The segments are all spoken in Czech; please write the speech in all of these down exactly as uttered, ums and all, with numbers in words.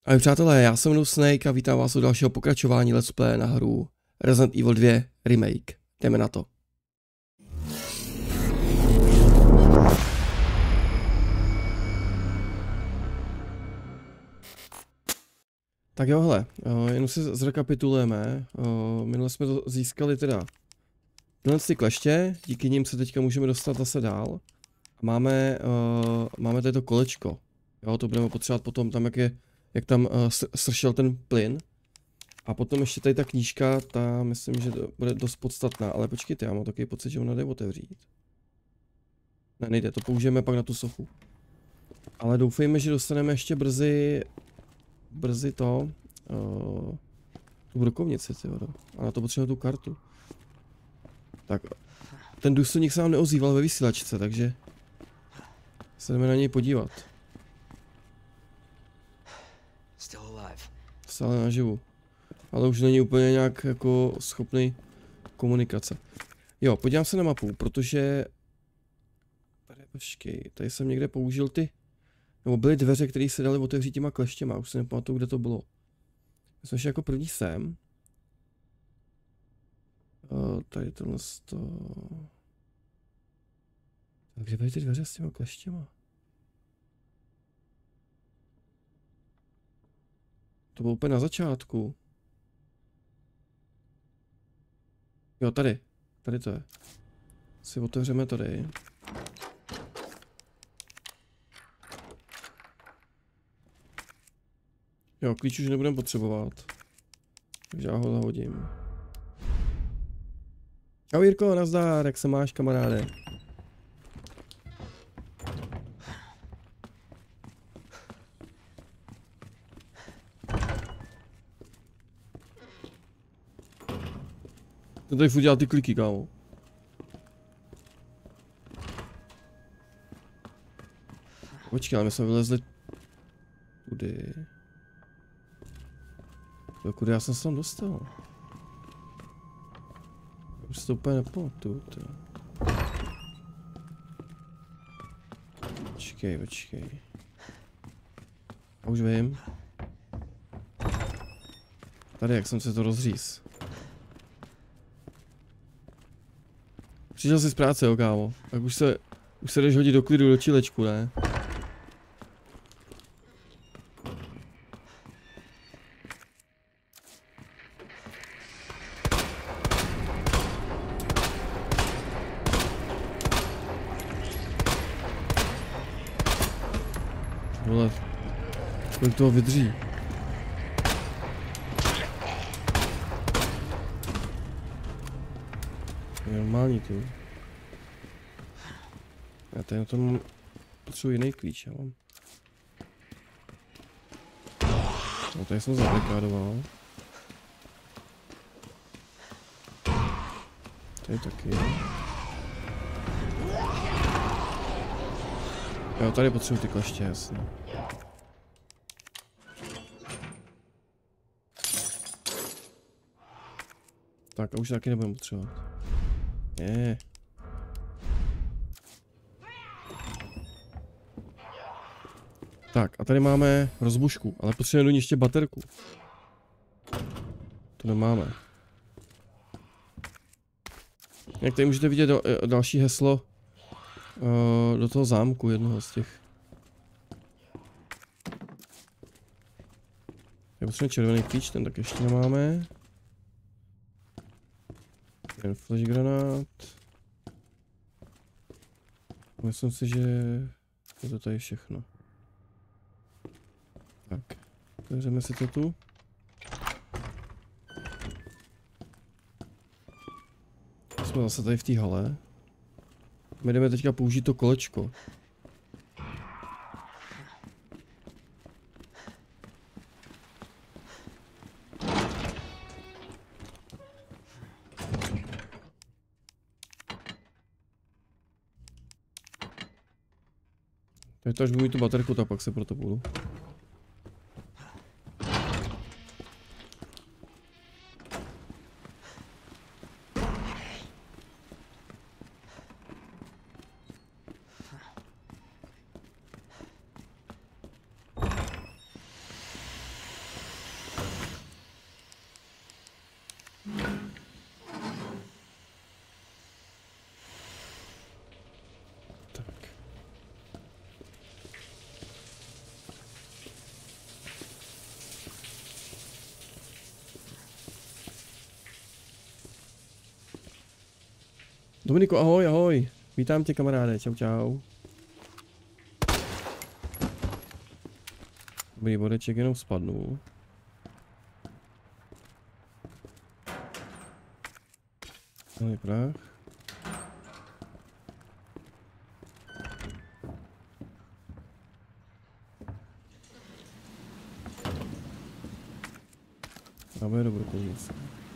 Ahoj přátelé, já jsem Snake a vítám vás u dalšího pokračování Let's Play na hru Resident Evil dva Remake. Jdeme na to. Tak jo, hele, jenom si zrekapitulujeme. Minule jsme to získali teda tyhle ty kleště, díky nim se teďka můžeme dostat zase dál. Máme, máme tady to kolečko. Jo, to budeme potřebovat potom tam, jak je jak tam uh, sršel ten plyn. A potom ještě tady ta knížka, ta myslím, že to bude dost podstatná, ale počkejte, já mám takový pocit, že ona jde otevřít. Ne, nejde, to použijeme pak na tu sochu. Ale doufejme, že dostaneme ještě brzy, brzy to, uh, tu brokovnici, tyjo, a na to potřebujeme tu kartu. Tak, ten důstojník se nám neozýval ve vysílačce, takže se jdeme na něj podívat. Stále naživu. Ale už není úplně nějak jako schopný komunikace. Jo, podívám se na mapu, protože... Tady, počkej, tady jsem někde použil ty... Nebo byly dveře, které se daly otevřít těma kleštěma, už se nepamatuju, kde to bylo. My jsme šli jako první sem. Uh, tady tohle to... Kde byly ty dveře s těma kleštěma? To bylo úplně na začátku. Jo, tady. Tady to je. Si otevřeme tady. Jo, klíč už nebudeme potřebovat. Takže já ho zahodím. Ahoj Jirko, nazdar, jak se máš, kamaráde? To tady furt dělá ty kliky, kámo. Počkej, ale my jsme vylezli... Kudy? To kudy já jsem se tam dostal? Už se to úplně nepamatuju, tyjo. Počkej, počkej. A už vím. Tady, jak jsem se to rozříz. Přišel jsi z práce, jo, kámo. Tak už se, už se jdeš hodit do klidu do čilečku, ne? Vole, kolik toho vydrží? Je normální tu. Já tady na tom potřebuji jiný klíč, já mám. No tady jsem zabarikádoval. Tady taky. Jo, tady potřebuji ty kleště, jasně. Tak a už taky nebudeme potřebovat. Je. Tak a tady máme rozbušku, ale potřebujeme do ní ještě baterku. To nemáme. Jak tady můžete vidět do, další heslo uh, do toho zámku, jednoho z těch. Já potřebujeme červený klíč, ten tak ještě nemáme. Ten flash granát. Myslím si, že je to tady všechno. Tak, otevřeme si to tu. Jsme zase tady v té hale. My jdeme teďka použít to kolečko. Teď až budu mít tu baterku, tak pak se proto půjdu. Dominiko, ahoj, ahoj. Vítám tě, kamaráde, čau, čau. Dobrý bodeček, jenom spadnu. Tady prach. Právě do brokovnice.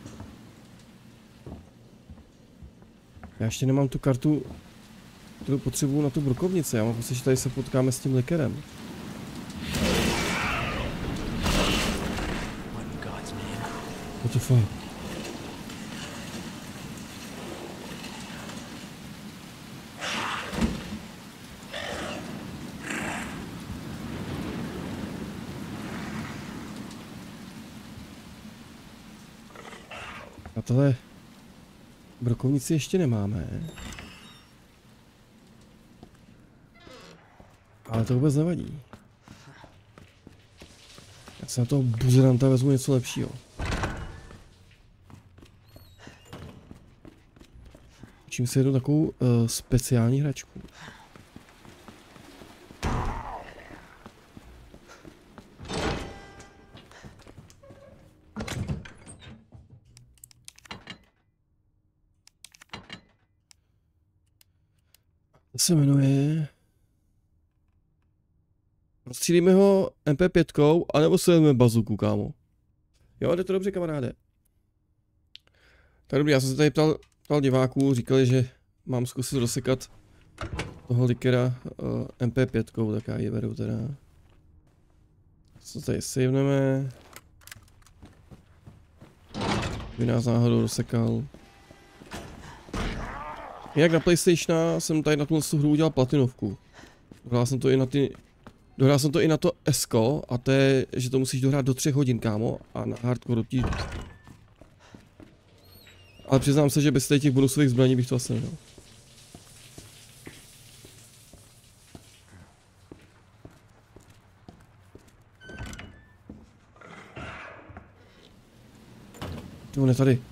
Já ještě nemám tu kartu, kterou potřebuju na tu brokovnici. Já mám pocit, že tady se potkáme s tím likerem. What the fuck? A tohle brokovnici ještě nemáme. Ale to vůbec nevadí. Já se na toho buzeranta vezmu něco lepšího. Učím si jednu takovou uh, speciální hračku. To se jmenuje... Rozstřílíme ho M P pět, anebo se vezmeme bazuku, kámo. Jo, jde to dobře, kamaráde. Tak dobrý, já jsem se tady ptal, ptal diváků, říkali, že mám zkusit rozsekat toho likera uh, M P pět, tak já ji beru teda. Co tady saveneme. By nás náhodou rozsekal. Jinak na PlayStationa jsem tady na tuhle hru udělal platinovku. Dohrál jsem to i na ty... Dohrál jsem to i na to Esko a to je, že to musíš dohrát do třech hodin, kámo, a na hardcore ti... Ale přiznám se, že bez těch bonusových zbraní bych to asi nedal. On je tady.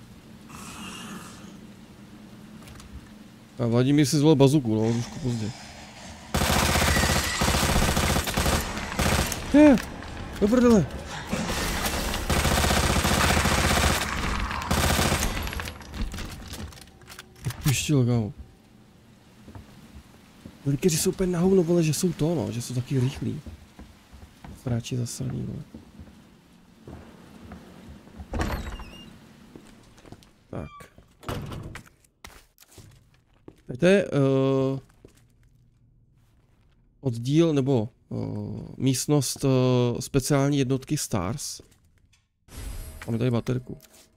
A Vladimír si zvolil bazuku, no, trošku pozdě. Je, do prdele. Pištil, kámo. Velikeři jsou úplně na hovno, vole, že jsou to, no, že jsou taky rychlí. Fráči zasraný, vole. Tak. To je uh, oddíl, nebo uh, místnost uh, speciální jednotky Stars. Máme tady baterku.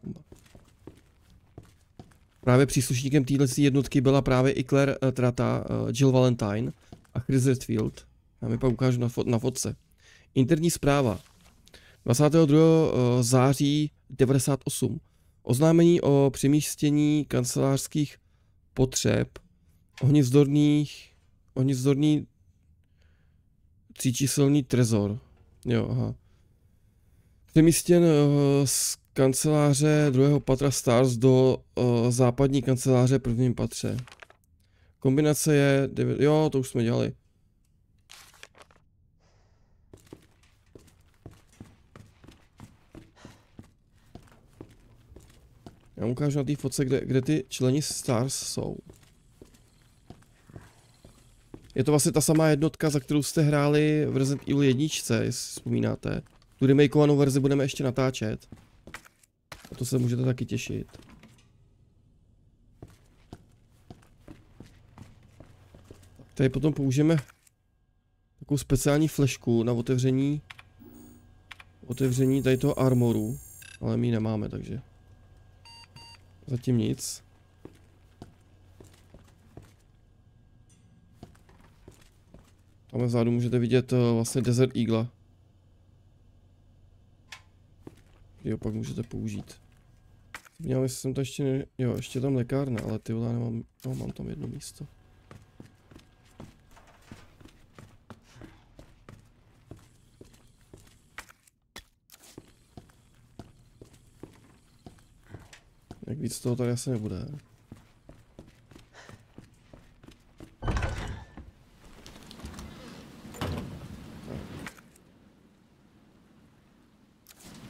Právě příslušníkem této jednotky byla právě i Claire uh, Trata, uh, Jill Valentine a Chris Redfield. Já mi pak ukážu na, fot na fotce. Interní zpráva. dvacátého druhého září devadesát osm. Oznámení o přemístění kancelářských potřeb ohnizdorných, ohnizdorný tříčíselný trezor. Jo, aha. Přemístěn uh, z kanceláře druhého patra Stars do uh, západní kanceláře prvním patře. Kombinace je... Jo, to už jsme dělali. Já ukážu na té fotce, kde, kde ty členi Stars jsou. Je to vlastně ta samá jednotka, za kterou jste hráli v Resident Evil jedna, jestli vzpomínáte. Tu remakeovanou verzi budeme ještě natáčet. A to se můžete taky těšit. Tady potom použijeme takovou speciální flešku na otevření otevření tady toho armoru, ale my ji nemáme, takže zatím nic. Tam vzadu můžete vidět uh, vlastně Desert Eagle. Jo, pak můžete použít. Měl jsem to ještě ne... Jo, ještě tam lékárna, ale ty vole, nemám... No, mám tam jedno místo. Jak víc toho tady asi nebude.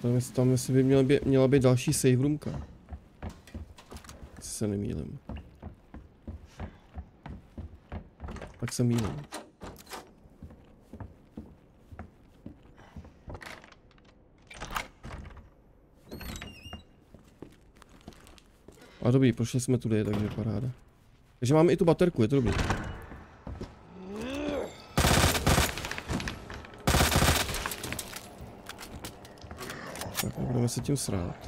Tam, tam jestli by měla, být, měla být další save roomka. Se nemýlím. Tak se mýlím. A dobrý, prošli jsme tudy, takže paráda. Takže máme i tu baterku, je to dobrý. Tak, budeme se tím srát.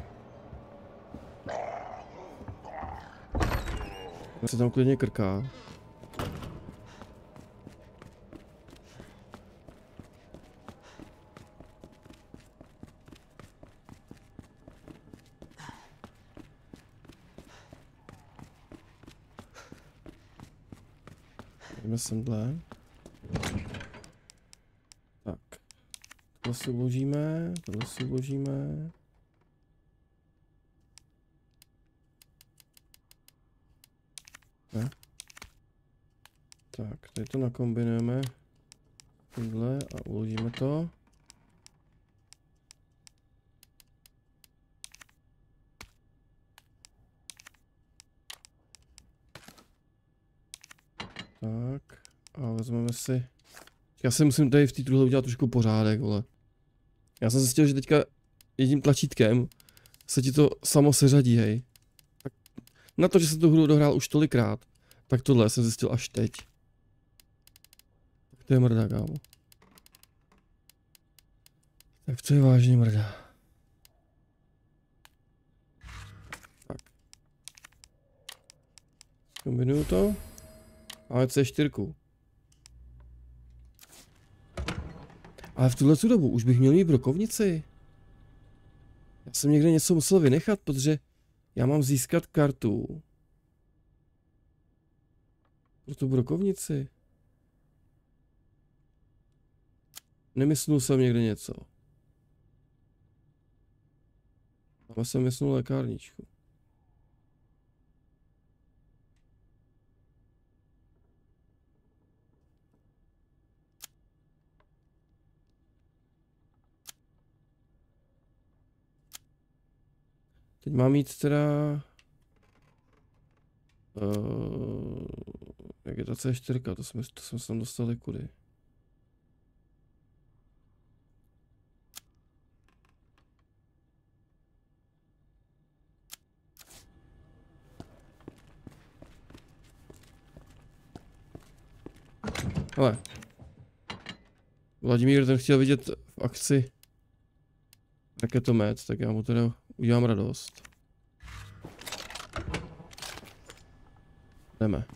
On se tam klidně krká. Jdeme semhle. Tak. Tohle si uložíme, tohle si uložíme. Ne. Tak, tady to nakombinujeme. Tímhle a uložíme to. Tak. A vezmeme si... Já si musím tady v té truhle udělat trošku pořádek, vole. Já jsem zjistil, že teďka jedním tlačítkem se ti to samo seřadí, hej. Tak na to, že jsem tu hru dohrál už tolikrát, tak tohle jsem zjistil až teď. Tak to je mrda, kámo. Tak to je vážně mrda. Tak. Kombinuju to. Máme C čtyři. Ale v tuhle dobu už bych měl mít brokovnici. Já jsem někde něco musel vynechat, protože já mám získat kartu. Pro tu brokovnici. Nemyslel jsem někde něco. Ale jsem myslel lékárničku. Teď mám jít teda... Uh, jak je ta C čtyři, to jsme, to jsme se tam dostali kudy. Hele. Vladimír ten chtěl vidět v akci raketomet, tak já mu teda udělám radost. Jdeme.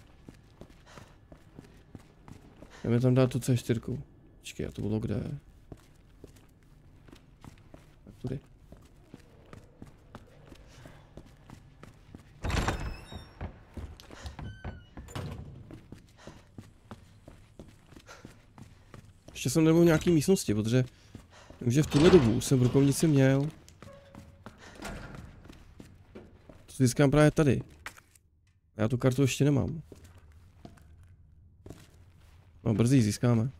Jdeme tam dát tu C čtyři. Počkej, a to bylo kde? Tak tudy. Ještě jsem nebyl v nějaký místnosti, protože vím, že v tuhle dobu jsem brokovnici měl. To získám právě tady. Já tu kartu ještě nemám. No, brzy ji získáme.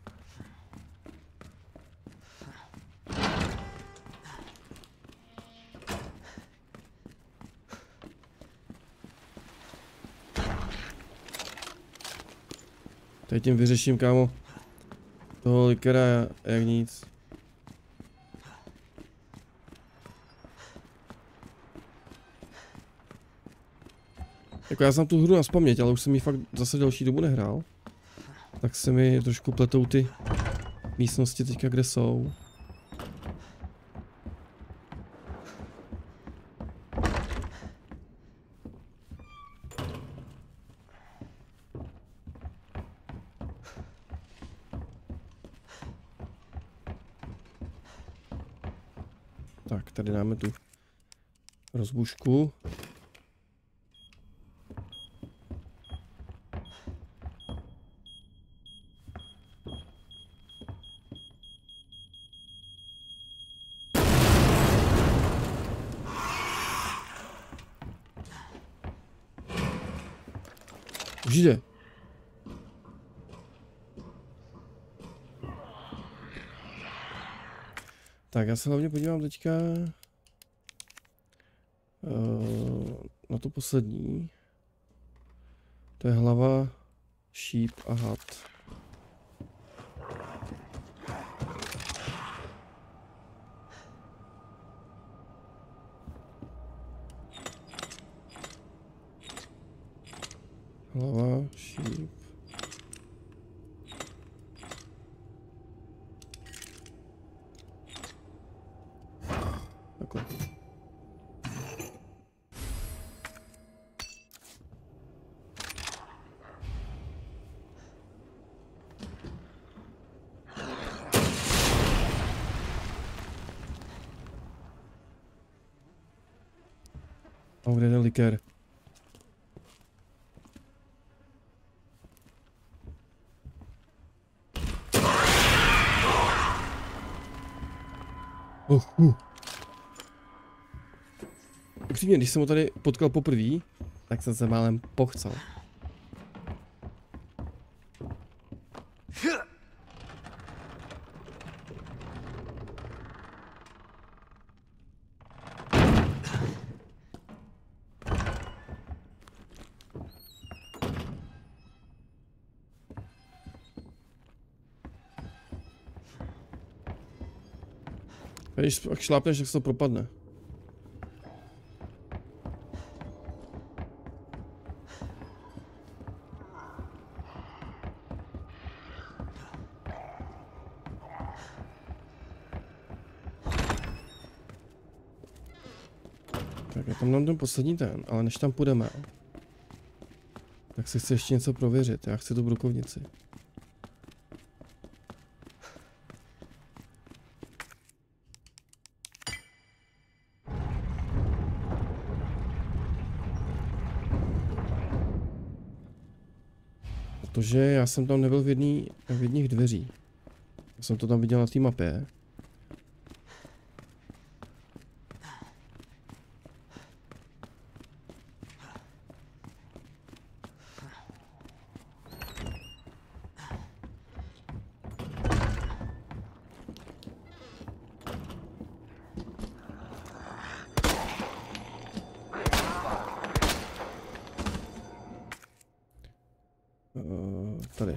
Teď tím vyřeším, kámo, toho likera jak nic. Jako já jsem tu hru nazpaměť, ale už jsem ji fakt zase delší dobu nehrál. Tak se mi trošku pletou ty místnosti teďka, kde jsou. Tak, tady dáme tu rozbušku. Už jde. Tak já se hlavně podívám teďka uh, na to poslední. To je hlava, šíp a had. Hlava, šíp. Takhle. A kde je ten likér? Uh, uh. Upřímně, když jsem ho tady potkal poprvé, tak jsem se málem pochcel. Když pak šlápneš, tak se to propadne. Tak já tam mám ten poslední ten, ale než tam půjdeme, tak si chci ještě něco prověřit. Já chci tu brukovnici. Protože já jsem tam nebyl v, jedný, v jedných dveří. Já jsem to tam viděl na té mapě. Uh, tady.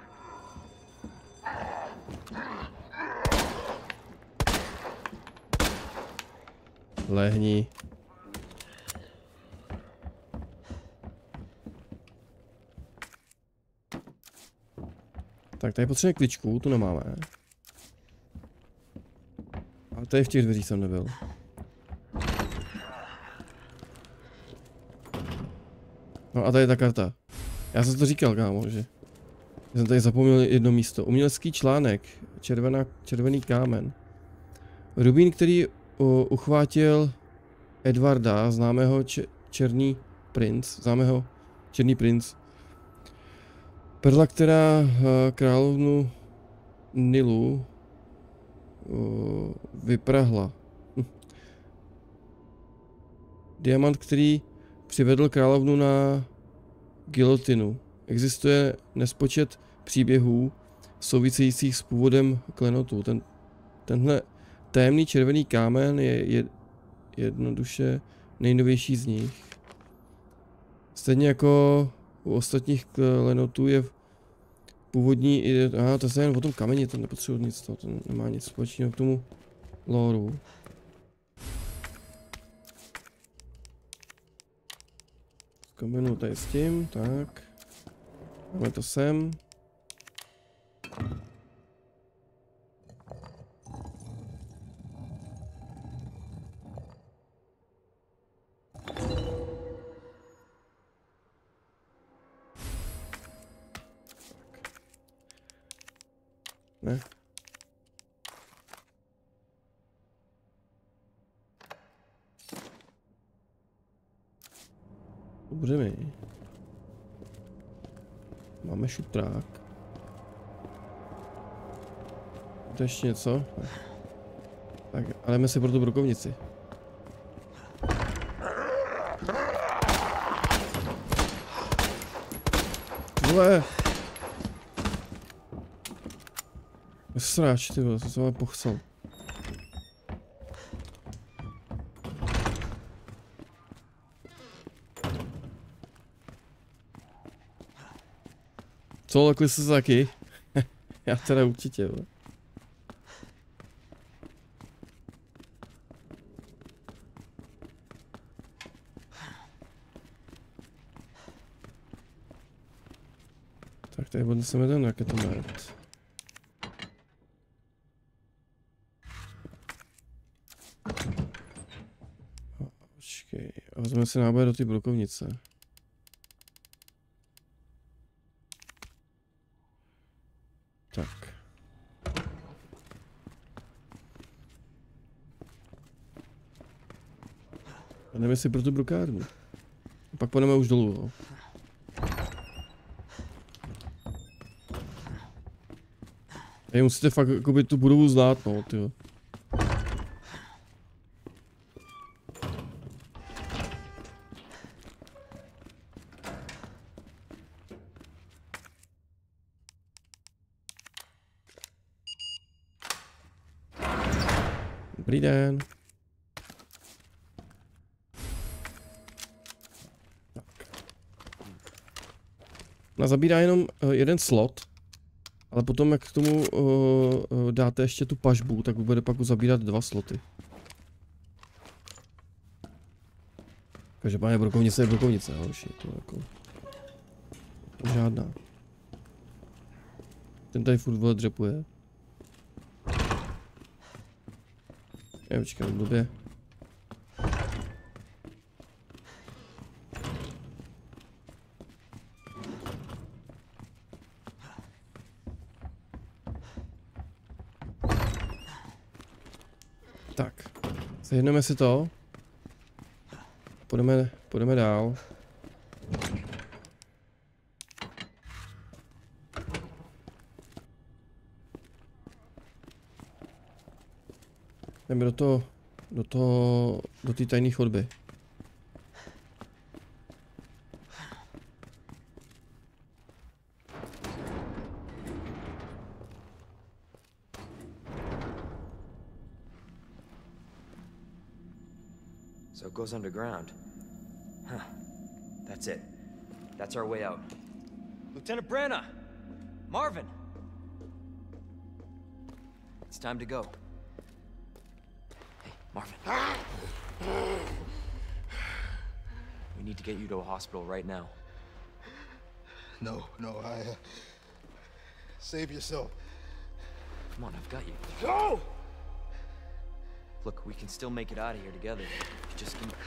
Lehni. Tak tady potřebuje kličku, tu nemáme. A tady v těch dveřích jsem nebyl. No a tady je ta karta. Já jsem to říkal, kámo, že jsem tady zapomněl jedno místo. Umělecký článek, červená, červený kámen. Rubín, který uh, uchvátil Edvarda, známého če černý princ, známého černý princ. Perla, která uh, královnu Nilu uh, vyprahla. Hm. Diamant, který přivedl královnu na gilotinu. Existuje nespočet příběhů souvisejících s původem klenotů. Ten, tenhle tajemný červený kámen je, je jednoduše nejnovější z nich. Stejně jako u ostatních klenotů je původní i... Aha, to je jen o tom kameni, to nepotřebuje nic, to, to nemá nic společného k tomu lóru. Kamenu tady s tím, tak. Máme to sem. Ne. Dobře mi. Máme šutrák. To ještě něco? Ne. Tak, ale jdeme si pro tu brokovnici. Vole! Sráč, ty vole, co jsem vám pochcel. Co, lekli jste se taky? Já teda určitě, vole. Tak tady odneseme ten raketomet. Počkej, a vezmeme si náboje do té brokovnice. Tak. A jdeme si pro tu brokárnu. A pak půjdeme už dolů, jo. Tady musíte fakt jakoby tu budovu znát, no, tyjo. Dobrý den. Tak. Ona zabírá jenom uh, jeden slot, ale potom jak k tomu uh, uh, dáte ještě tu pažbu, tak bude pak zabírat dva sloty. Každopádně brokovnice je brokovnice, hoši, to jako... To žádná. Ten tady furt vole dřepuje. Já počkám, blbě. Tak, sehneme si to. Půjdeme, půjdeme dál. Jdeme do toho, do toho, do té tajné chodby. So it goes underground. Huh. That's it. That's our way out. Lieutenant Branna! Marvin! It's time to go. Hey, Marvin. We need to get you to a hospital right now. No, no, I... Uh, save yourself. Come on, I've got you. Go! Look, we can still make it out of here together. Just keep...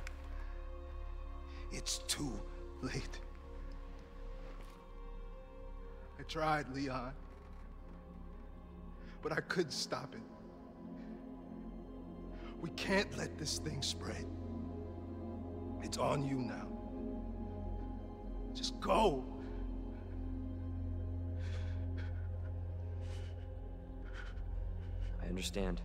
It's too late. I tried, Leon. But I couldn't stop it. We can't let this thing spread. It's on you now. Just go. I understand.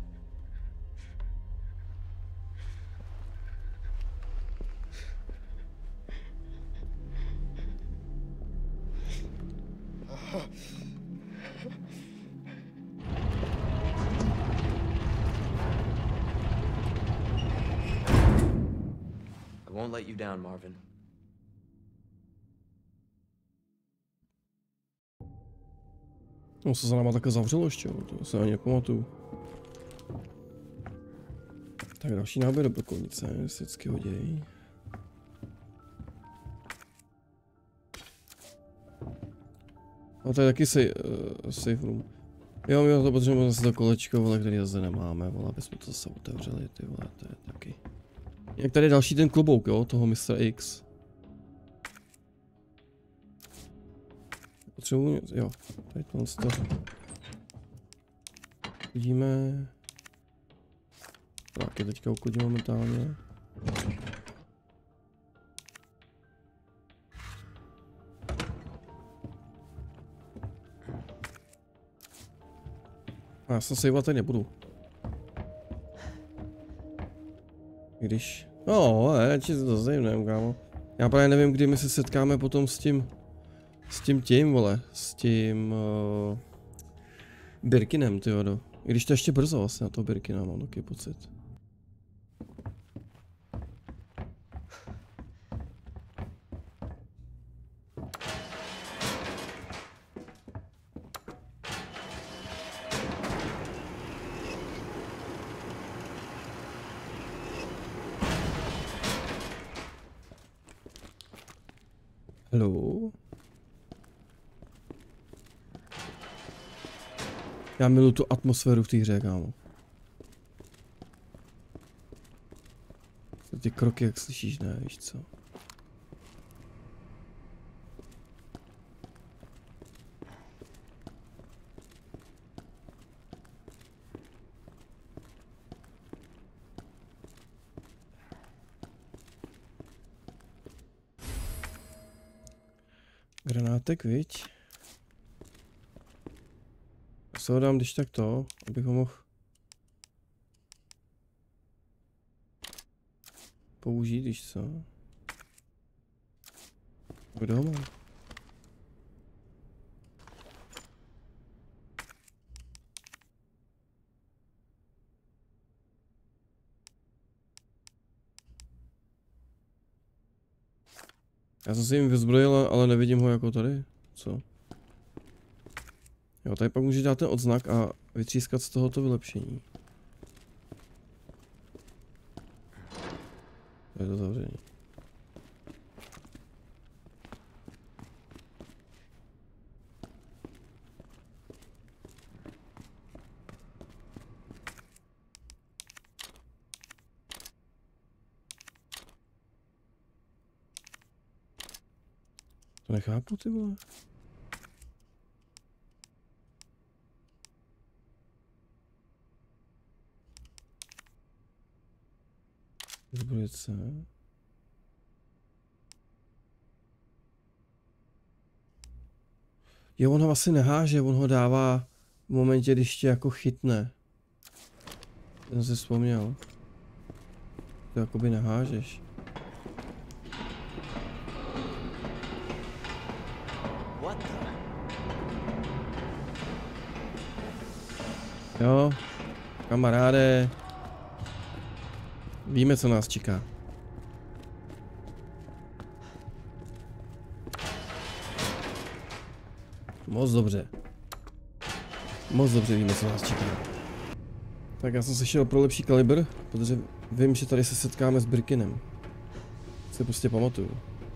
I won't let you down, Marvin. No se za náma také zavřelo ještě, to se ani nepamatuju. Tak další náběr do brokovnice, se vždycky hodějí. A to je taky safe, uh, safe room. Jo, my to potřebujeme zase to kolečko, vole, který zase nemáme, vole, aby jsme to zase otevřeli, ty vole, to je taky. Jak tady je další ten klobouk, jo, toho mistra X. Potřebuji, jo, tady tohle to. Vidíme. Tak je teďka ukodí momentálně. A já se saveovat tady nebudu. Když... No, já ti to savnem, kámo. Já právě nevím, kdy my se setkáme potom s tím... S tím tím, vole. S tím... Uh, Birkinem, tyjo. I když to ještě brzo vlastně na toho Birkina, mám taky pocit. Hello. Já miluji tu atmosféru v té hře, kámo. Ty kroky, jak slyšíš, ne, víš co? Granátek, viď? Já se ho dám když tak to, abych ho mohl použít, když co? Kde ho mám? Já jsem si jim vyzbrojil, ale nevidím ho jako tady. Co? Jo, tady pak může dát ten odznak a vytřískat z tohoto vylepšení. Je to zavření. To nechápu, ty vole. Zbrojce. Jo, on ho asi neháže, on ho dává v momentě, když tě jako chytne. Já jsem si vzpomněl. To jakoby nehážeš. Jo, kamaráde. Víme, co nás čeká. Moc dobře. Moc dobře víme, co nás čeká. Tak já jsem se šel pro lepší kalibr, protože vím, že tady se setkáme s Birkinem. Si prostě pamatuju.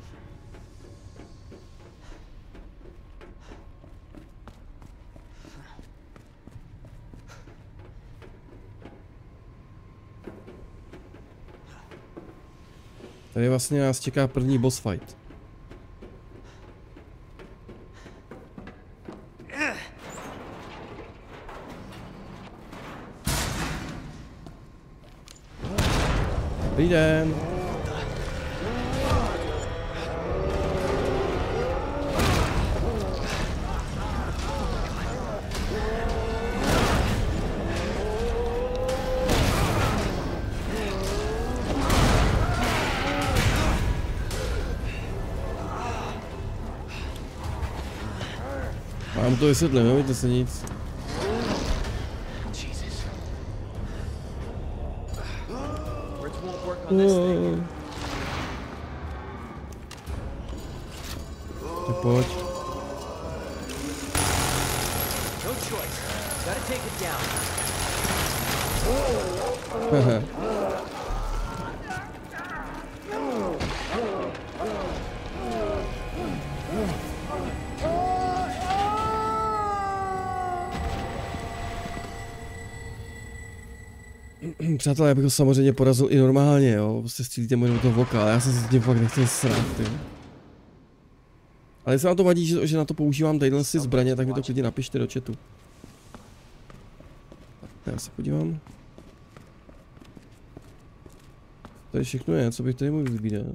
Tady vlastně nás čeká první boss fight. Dobrý den. Mám to vysvětlím, nevíte se nic. Oh. Tak pojď. Haha. Přátelé, já bych ho samozřejmě porazil i normálně, jo, prostě střílíte mu do toho voka, ale já jsem se tím fakt nechtěl srát, ty. Ale jestli vám to vadí, že, že na to používám tadyhle si zbraně, tak mi to klidně napište do chatu. Já se podívám. Tady všechno je, co bych tady mohl vybídat.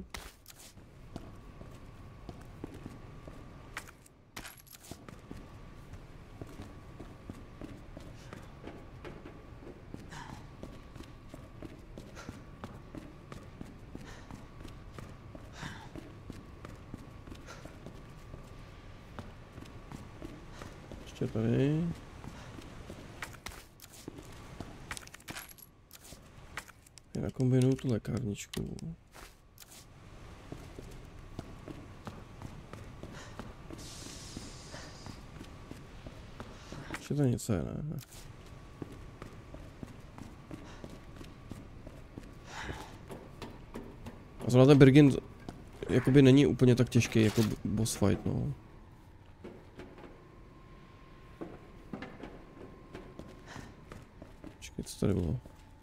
Ještě tady. Já nakombinuju tu lékárničku. Ještě to něco je, ne? A zrovna ten Birkin jakoby není úplně tak těžký jako boss fight, no. Počkej, co tady bylo?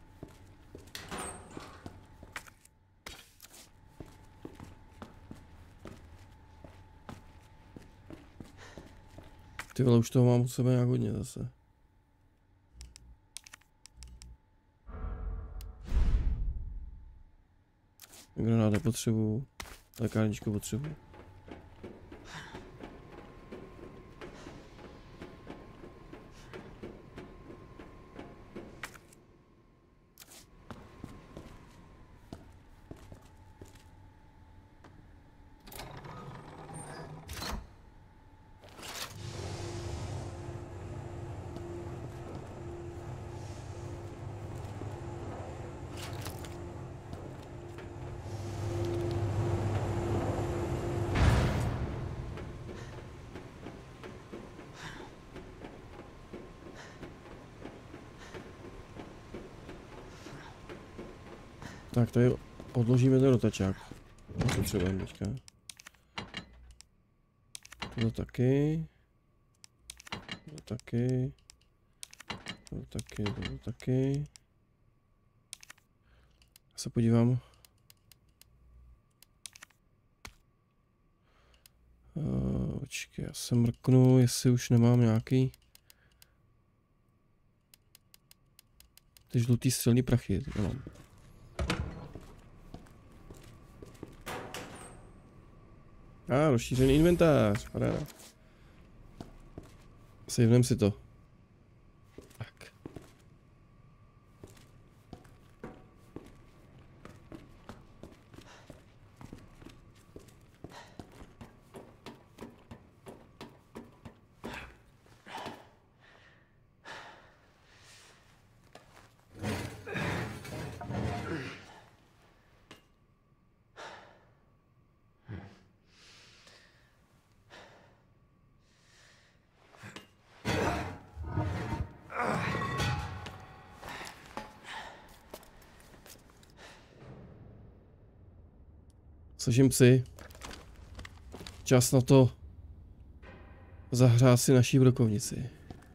Ty vole, už toho mám u sebe nějak hodně zase. Granát nepotřebuju, lékárničku potřebuju. Tak tady odložíme ten rotačák. To potřebujeme teďka. Tohle taky. Tohle taky. Tohle taky, tohle taky. Já se podívám. Uh, počkej, já se mrknu, jestli už nemám nějaký ty žlutý střelný prachy. Nemám. A, ah, rozšířený inventář, paráda. Sejvnem si to. Tak. Slyším si. Čas na to zahrát si naší brokovnici.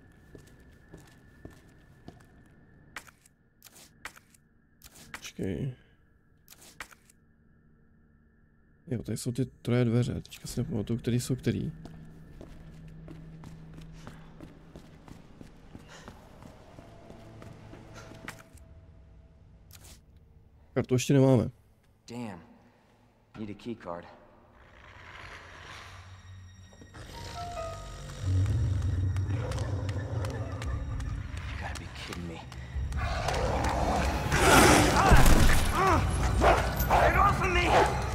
Počkej. Jo, tady jsou ty troje dveře. Teďka si nepamatuju, který jsou který. Kartu ještě nemáme. Damn. Need a key card. You gotta be kidding me. Get off of me!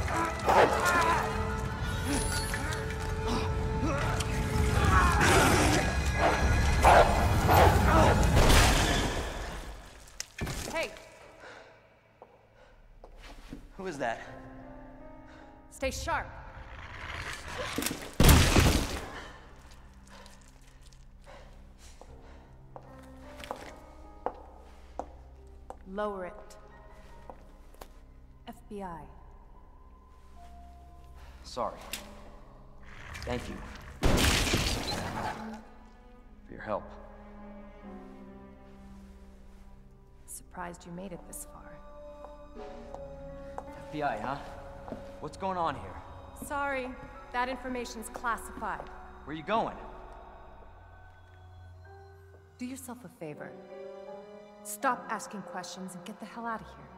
Hey! Who is that? Stay sharp. Lower it. F B I. Sorry. Thank you. For your help. Surprised you made it this far. F B I, huh? What's going on here? Sorry, that information's classified. Where are you going? Do yourself a favor. Stop asking questions and get the hell out of here.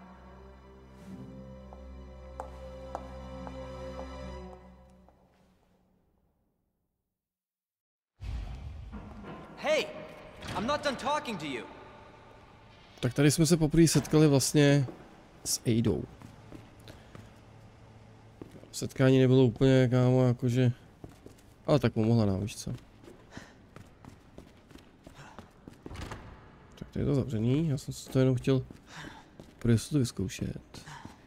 Hey! I'm not done talking to you. Tak tady jsme se poprvé setkali vlastně s Adou. Setkání nebylo úplně, kámo, jakože... Ale tak pomohla nám, víš co. Tak tady je to zavřený, já jsem si to jenom chtěl pro jistotu vyzkoušet.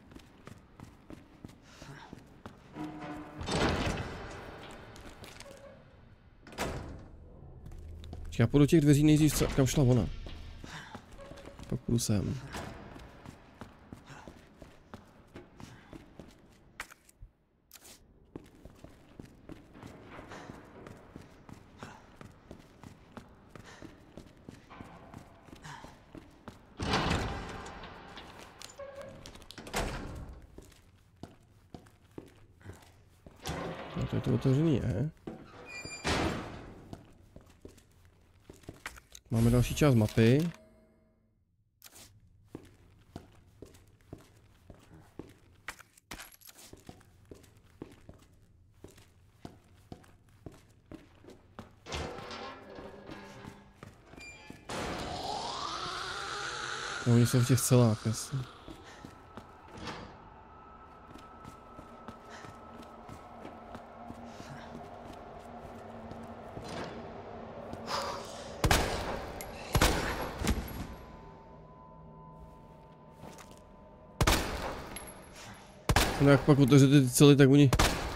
Já půjdu těch dveří nejdřív, kam šla ona. Pak půjdu sem. No, to je to otevřený, je. Máme další část mapy. No, oni jsou v těch celách, jasně. No jak pak otevřete ty cely, tak oni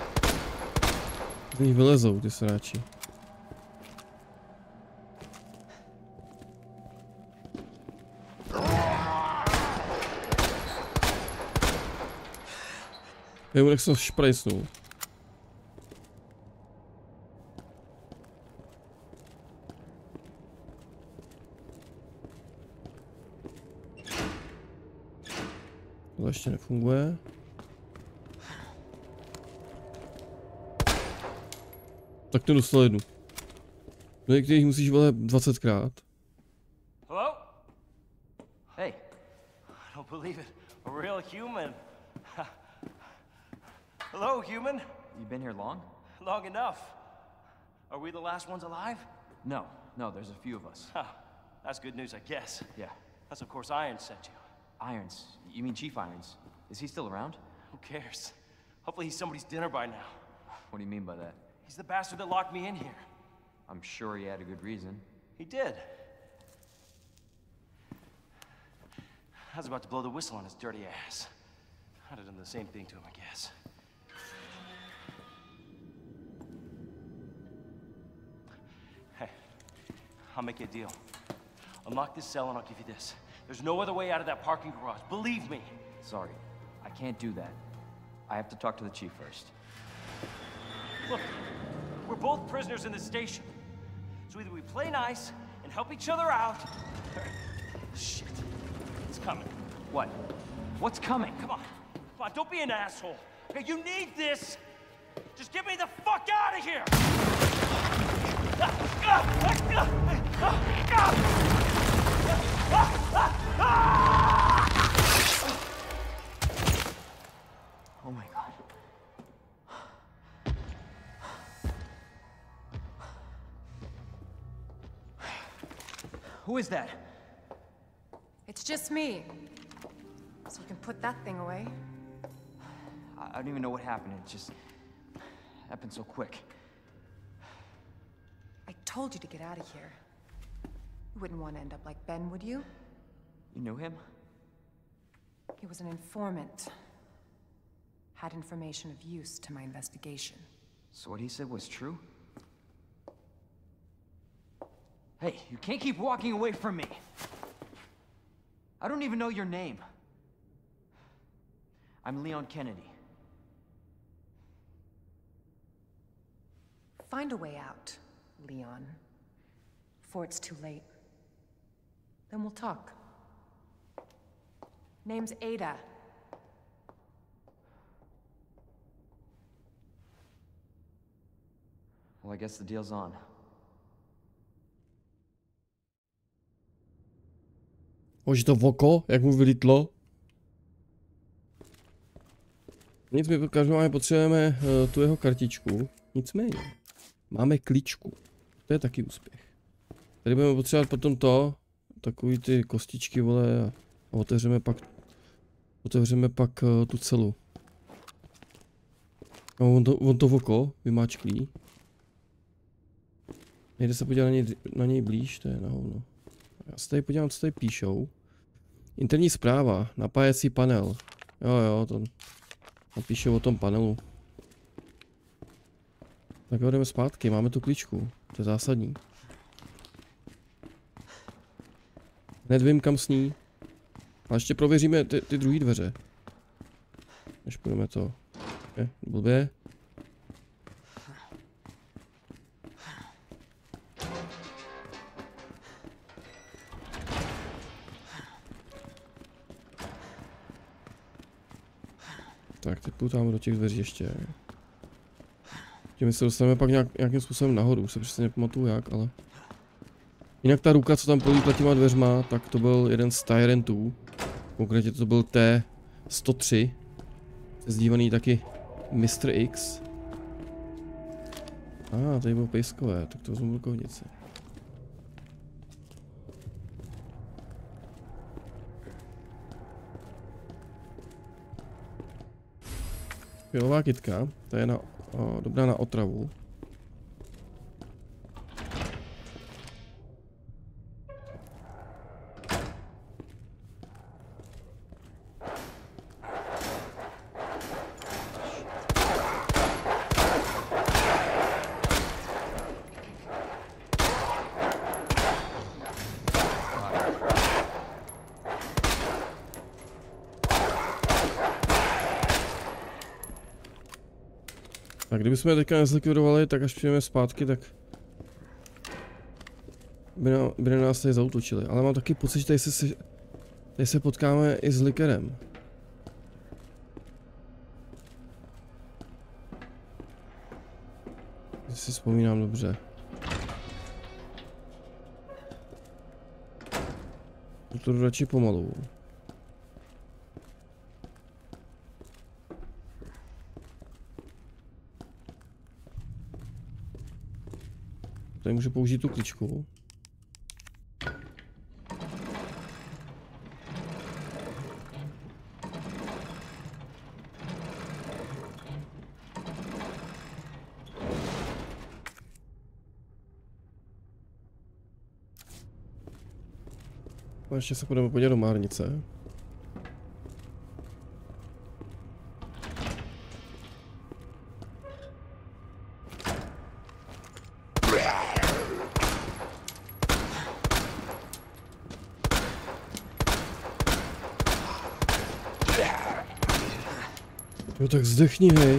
z nich vylezou, ty sráči. Jo, jak se to šprajsnul. To ještě nefunguje. Tak to dostal jednu. No některých musíš vole dvacetkrát. Hello? Hey. I don't believe it. A real human. Hello, human. You been here long? Long enough. Are we the last ones alive? No, no, there's a few of us. Huh. That's good news, I guess. Yeah. That's of course Irons sent you. Irons? You mean Chief Irons? Is he still around? Who cares? Hopefully he's somebody's dinner by now. What do you mean by that? He's the bastard that locked me in here. I'm sure he had a good reason. He did. I was about to blow the whistle on his dirty ass. I'd have done the same thing to him, I guess. Hey, I'll make you a deal. Unlock this cell and I'll give you this. There's no other way out of that parking garage, believe me. Sorry, I can't do that. I have to talk to the chief first. Look, we're both prisoners in this station. So either we play nice and help each other out, or... Shit. It's coming. What? What's coming? Come on. Come on, don't be an asshole. Okay, you need this. Just get me the fuck out of here! Oh my God. Who is that? It's just me. So we can put that thing away. I don't even know what happened. It just happened so quick. I told you to get out of here. You wouldn't want to end up like Ben, would you? You knew him? He was an informant. Had information of use to my investigation. So what he said was true? Hey, you can't keep walking away from me. I don't even know your name. I'm Leon Kennedy. Find a way out, Leon. Before it's too late. Then we'll talk. Name's Ada. Well, I guess the deal's on. Už to oko, jak mu vylítlo. Nic, my každopádně potřebujeme uh, tu jeho kartičku. Nicméně, máme klíčku. To je taky úspěch. Tady budeme potřebovat potom to, takový ty kostičky, vole, a otevřeme pak, otevřeme pak uh, tu celu. No, on to, on to oko vymáčklí. Nejde se podívat na něj, na něj blíž, to je na hovno. Já se tady podívám, co tady píšou. Interní zpráva, napájecí panel. Jo, jo, to napíše o tom panelu. Tak jo, jdeme zpátky, máme tu klíčku, to je zásadní. Hned vím, kam s ní. A ještě prověříme ty, ty druhé dveře. Než půjdeme to. Je, blbě. Tak, teď půjtáme do těch dveří ještě. Tím se dostaneme pak nějak, nějakým způsobem nahoru, se přesně nepamatuju jak, ale... Jinak ta ruka, co tam prolítla těma dveřma, tak to byl jeden z Tyrantů. Konkrétně to byl T sto tři. Zdívaný taky mistr X. A ah, tady bylo pejskové, tak to vezmu brukovnici. Pilová kytka, ta je na, o, dobrá na otravu. Tak kdybychom je teďka nezlikvidovali, tak až přijdeme zpátky, tak by na, by na nás tady zaútočili. Ale mám taky pocit, že tady se, tady se potkáme i s Likerem. Když si vzpomínám dobře. To jdu radši pomalu. Tady můžu použít tu kličku. A ještě se budeme podívat do márnice. Jo, tak zdechni, hej.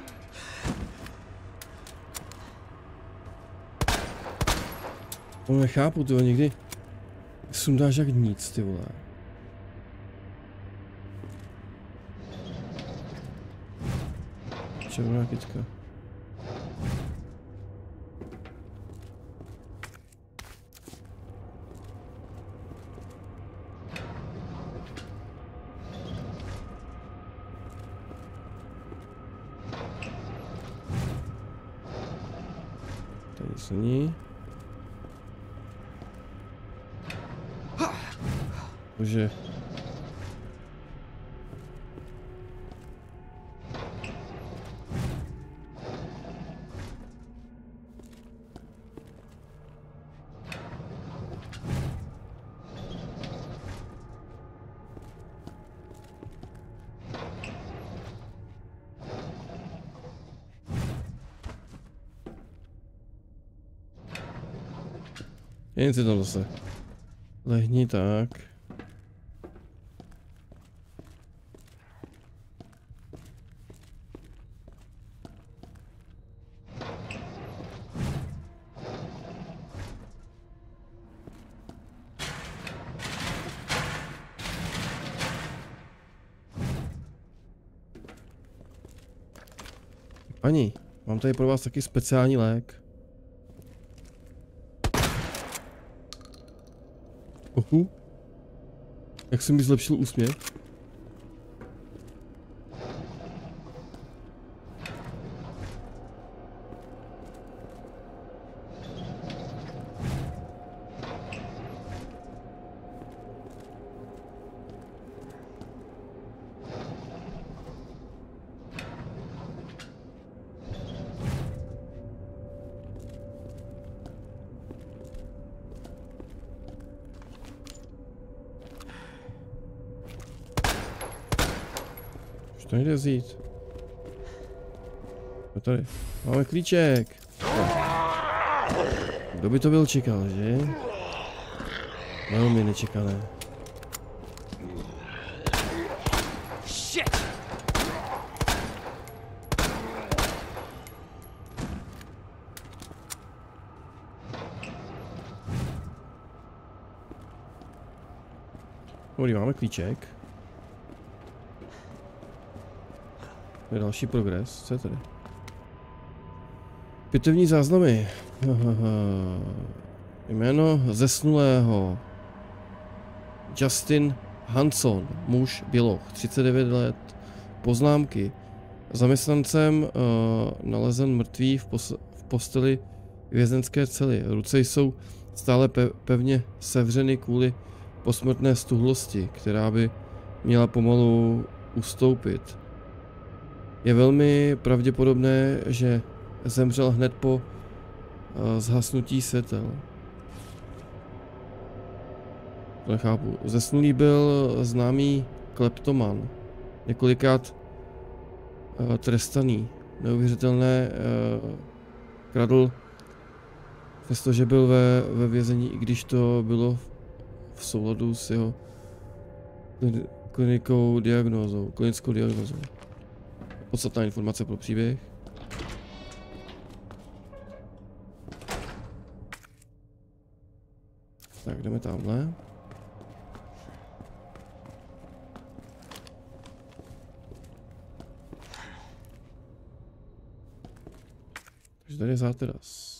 No nechápu, ty někdy sundáš jak nic, ty vole. Červená kytka. Tady nic není. Bože. Jen si tam zase. Lehni tak. Paní, mám tady pro vás taky speciální lék. Ohu. Jak se mi zlepšil úsměv. To nejde vzít. No tady. Máme klíček. Kdo by to byl čekal, že? Velmi nečekané. Dobrý, máme klíček. To je další progres, co je tady? Pitevní záznamy. Jméno zesnulého. Justin Hanson, muž, běloch, třicet devět let. Poznámky. Zaměstnancem uh, nalezen mrtvý v, pos v posteli vězenské cely. Ruce jsou stále pe pevně sevřeny kvůli posmrtné stuhlosti, která by měla pomalu ustoupit. Je velmi pravděpodobné, že zemřel hned po uh, zhasnutí světel. To nechápu. Zesnulý byl známý kleptoman. Několikrát uh, trestaný. Neuvěřitelné uh, kradl, přestože byl ve, ve vězení, i když to bylo v, v souladu s jeho klinikou diagnózou, klinickou diagnózou. Podstatná informace pro příběh. Tak, jdeme tamhle. Takže tady je záteras.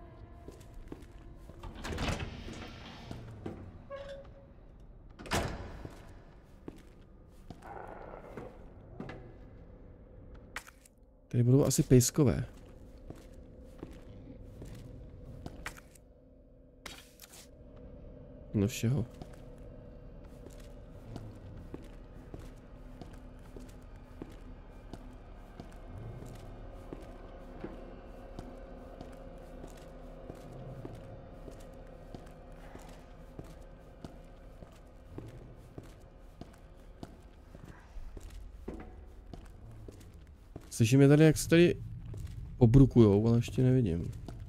Tady budou asi pejskové. No všeho. Slyším je tady, jak se tady obrukujou, ale ještě nevidím.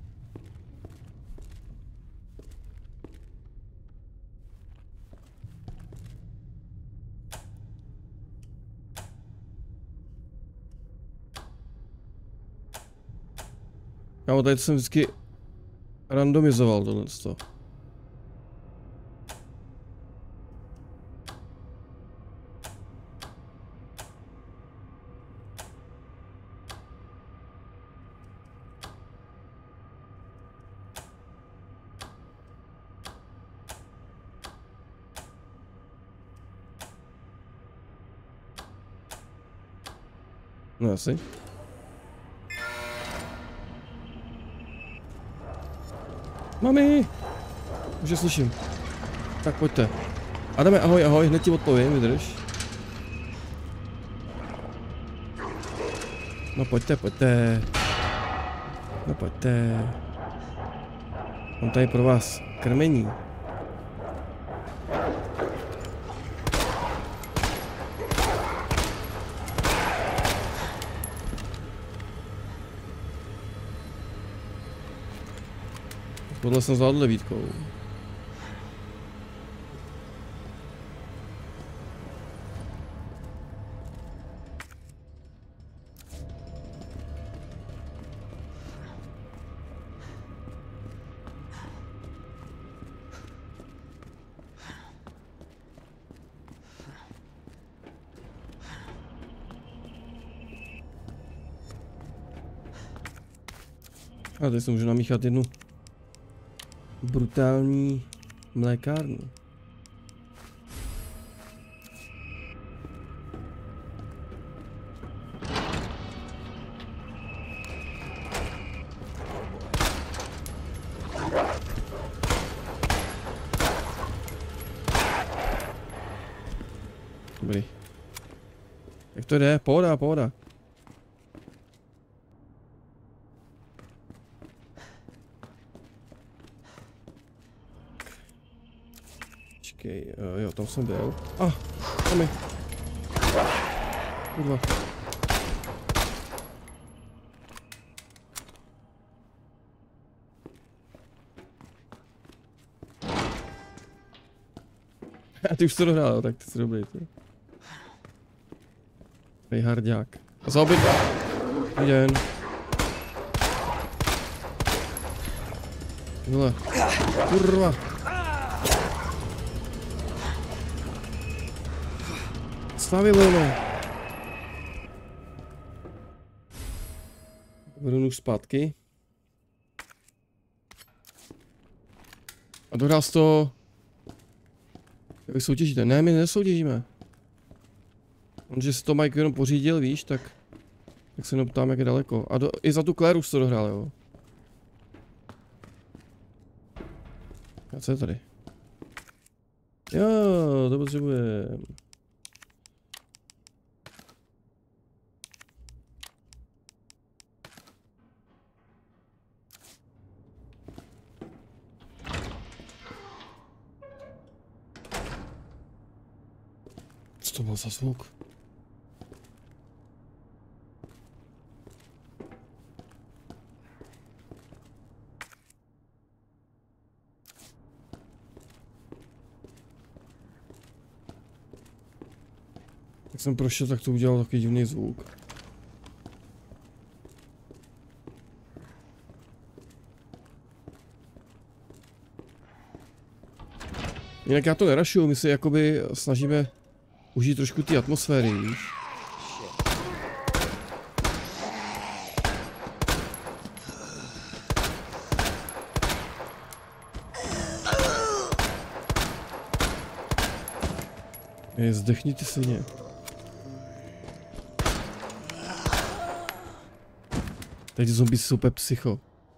Kámo, tady jsem vždycky randomizoval tohle. No asi. Mami! Už je slyším. Tak pojďte. Adame, ahoj, ahoj, hned ti odpovím, vydrž. No pojďte, pojďte. No pojďte. Mám tady pro vás krmení. Tohle jsem zvládl levítkou. A teď si můžu namíchat jednu brutální mlékárnu. Dobrý. Jak to jde? Pohoda, pohoda. Počkej, uh, jo, tam jsem byl. Ah, tam je. Kurva. A ty už to dohrál, tak ty jsi dobrý, ty. Hej, hardák. Za oběd. Dobrý den. Vole. Kurva. Stavili, no. Budu nůž zpátky. A dohrál jsi to... Jak vy soutěžíte? Ne, my nesoutěžíme. On, že si to Mike jenom pořídil, víš, tak... Tak se jenom ptám, jak je daleko. A do, i za tu Claire už to dohrál, jo. A co je tady? Jo, to potřebujeme. Co to byl za zvuk? Jak jsem prošel, tak to udělal takový divný zvuk. Jinak já to nerašuju, my si jakoby snažíme užít trošku ty atmosféry, víš? Je, zdechni ty svině. Tady ty zombie jsou úplně psycho.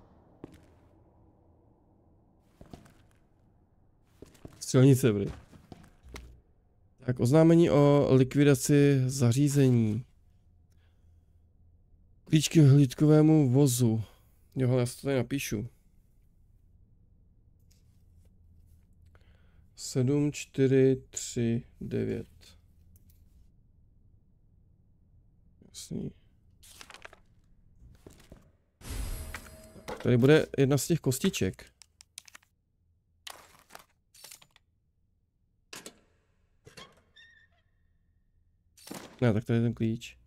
Střelnice, bry. Tak, oznámení o likvidaci zařízení. Klíčky k hlídkovému vozu. Jo, já si to tady napíšu. sedm, čtyři, tři, devět. Jasný. Tady bude jedna z těch kostiček. Ne, tak tady je ten klíč.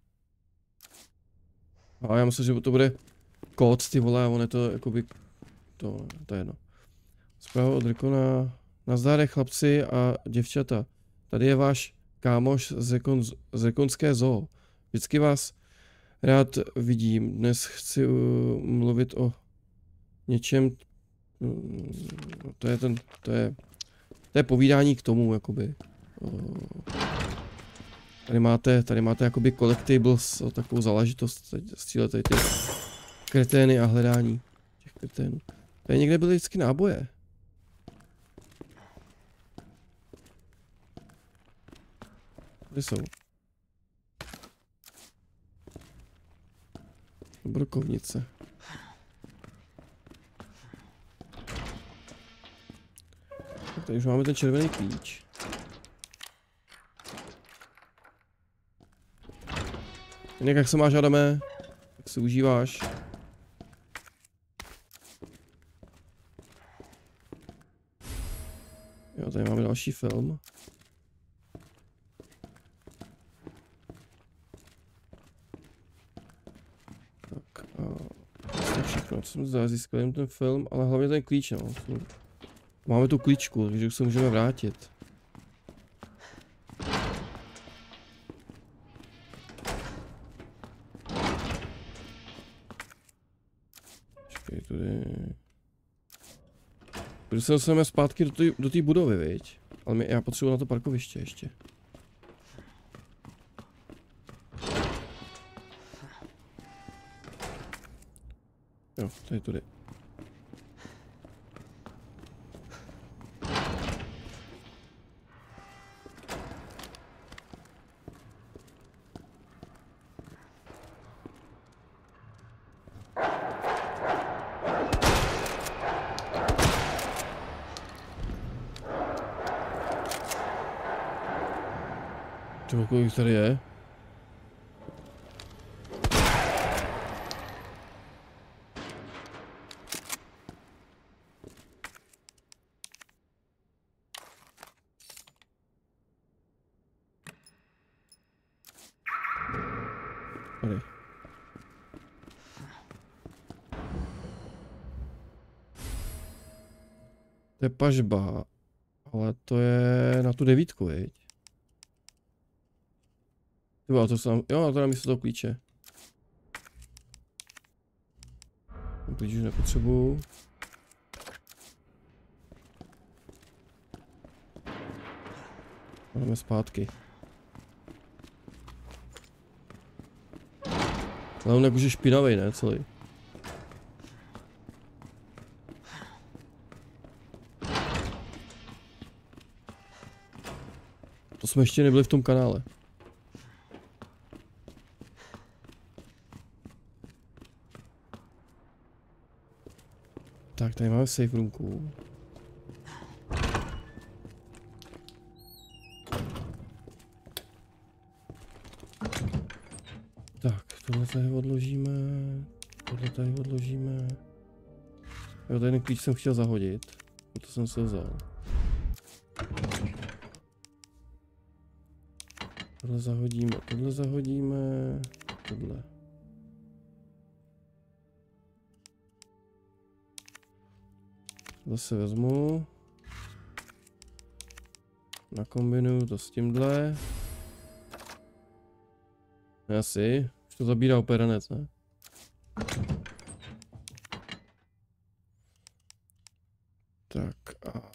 A já myslím, že to bude kód, ty vole, a on je to jakoby... To, to je jedno. Zpráva od Rekona. Nazdar, chlapci a děvčata. Tady je váš kámoš z, Rekon, z Rekonské zoo. Vždycky vás rád vidím. Dnes chci uh, mluvit o něčem... Uh, to je ten... To je... To je povídání k tomu, jakoby. Uh, tady máte, tady máte jakoby collectibles, takovou záležitost. Střílet tady ty kretény a hledání těch kreténů. Tady někde byly vždycky náboje. Kde jsou? Brokovnice. Tak tady už máme ten červený klíč. Jinak jak se máš, Adame? Jak se užíváš? Jo, tady máme další film. Tak a to všechno, co jsme získali jen ten film, ale hlavně ten klíč, no. Máme tu klíčku, takže už se můžeme vrátit. Počkej, tudy... Když se dostaneme zpátky do té do té budovy, viď? Ale my, já potřebuji na to parkoviště ještě. Jo, tady tudy. Čeho, kolik tady je? Tady. To je pažba, ale to je na tu devítku, viď? Tyba, to jsem, jo, to je místo toho klíče. Ten klíč už nepotřebuju. Jdeme zpátky. Ale on jakože špinavej, ne, celý. To jsme ještě nebyli v tom kanále. Tak, tady máme safe roomku. Tak, tohle tady odložíme. Tohle tady odložíme. Jo, tady ten klíč jsem chtěl zahodit. To jsem se vzal. Tohle zahodíme, tohle zahodíme, tohle. Zase vezmu. Nakombinuju to s tímhle. Asi, už to zabírá úplně ranec, ne? Tak a...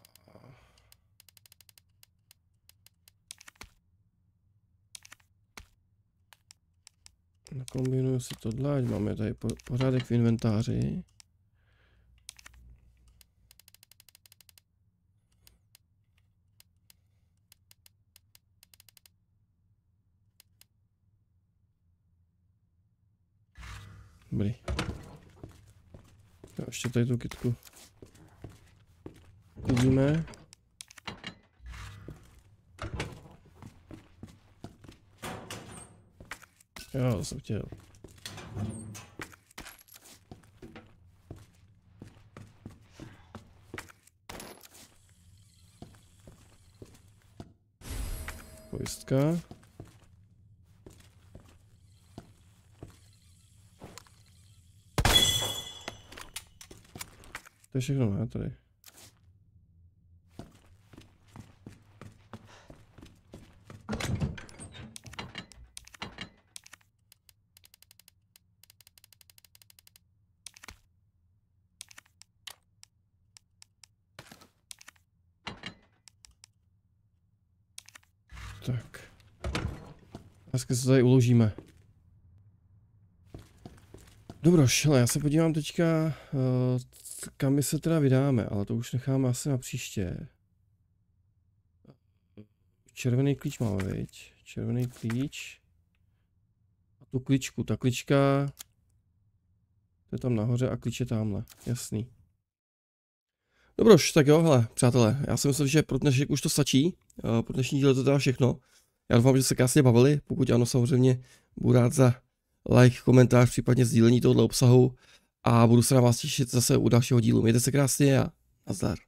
Nakombinuju si tohle, ať máme tady pořádek v inventáři. Dobrý. Jo, ještě tady tu kytku uvidíme. Jo, to jsem chtěl. Pojistka. To je všechno, ne, tady. Tak. Dneska se tady uložíme. Dobroš, ale já se podívám teďka, uh, kam my se teda vydáme, ale to už necháme asi na příště. Červený klíč máme, viď? Červený klíč. A tu kličku, ta klička, to je tam nahoře a klíč je tamhle, jasný. Dobroš, tak jo, hele, přátelé, já si myslím, že pro dnešek už to stačí. Uh, pro dnešní díl to teda všechno. Já doufám, že se krásně bavili, pokud ano, samozřejmě budu rád za like, komentář, případně sdílení tohoto obsahu a budu se na vás těšit zase u dalšího dílu. Mějte se krásně a nazdar.